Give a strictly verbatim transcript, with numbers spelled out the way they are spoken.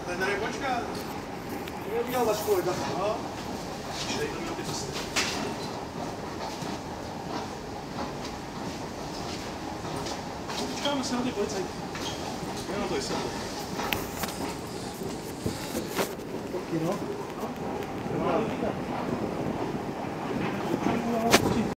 Tady počkat. Je udělal váš kolega. No. Ještě to měl ty cesty. Počkáme se na ty policajty. Jenom to jsem. No. No.